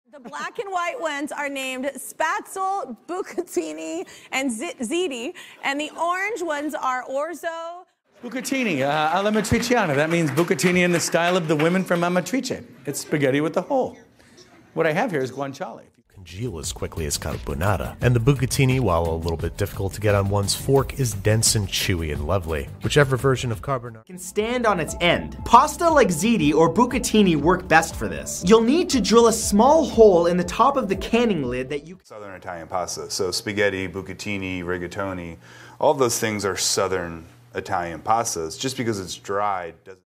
The black and white ones are named Spatzel, Bucatini, and Ziti, and the orange ones are Orzo. Bucatini, alla matriciana. That means bucatini in the style of the women from Amatrice. It's spaghetti with a hole. What I have here is guanciale. Congeal as quickly as carbonara, and the bucatini, while a little bit difficult to get on one's fork, is dense and chewy and lovely. Whichever version of carbonara can stand on its end. Pasta like ziti or bucatini work best for this. You'll need to drill a small hole in the top of the canning lid that you... Southern Italian pasta, so spaghetti, bucatini, rigatoni, all of those things are Southern Italian pastas. Just because it's dried doesn't